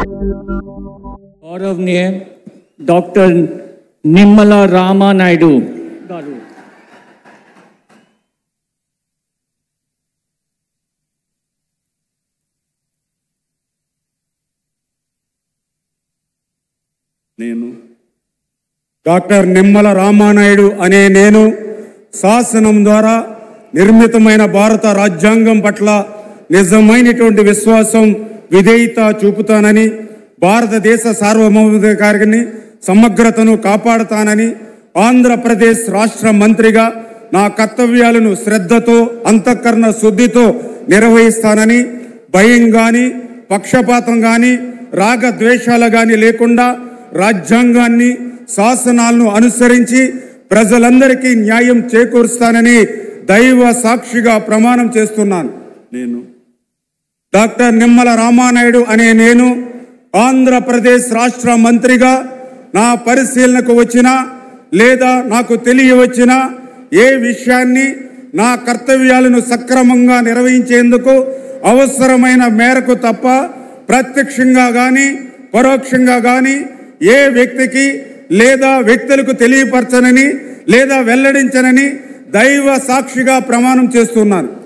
गौरवनीय doctor Nimmala Rama Naidu garu doctor Nimmala Ramanaidu అనే నేను శాసనం ద్వారా నిర్మితమైన భారత రాజ్యాంగం పట్ల నిజమైనటువంటి విశ్వాసం విధేయత చూపుతానని, భారతదేశ సార్వభౌమాధికారాన్ని సమగ్రతను కాపాడుతానని, ఆంధ్రప్రదేశ్ రాష్ట్ర మంత్రిగా నా కర్తవ్యాలను శ్రద్ధతో అంతఃకరణ శుద్ధితో నిర్వహిస్తానని, భయం కానీ పక్షపాతం కానీ రాగద్వేషాలు కానీ లేకుండా రాజ్యాంగాన్ని శాసనాలను అనుసరించి ప్రజలందరికీ న్యాయం చేకూరుస్తానని దైవ సాక్షిగా ప్రమాణం చేస్తున్నాను. నేను డాక్టర్ నిమ్మల రామానాయుడు అనే నేను ఆంధ్రప్రదేశ్ రాష్ట్ర మంత్రిగా నా పరిశీలనకు వచ్చినా లేదా నాకు తెలియవచ్చినా ఏ విషయాన్ని నా కర్తవ్యాలను సక్రమంగా నిర్వహించేందుకు అవసరమైన మేరకు తప్ప ప్రత్యక్షంగా కానీ పరోక్షంగా కానీ ఏ వ్యక్తికి లేదా వ్యక్తులకు తెలియపరచనని లేదా వెల్లడించనని దైవ సాక్షిగా ప్రమాణం చేస్తున్నాను.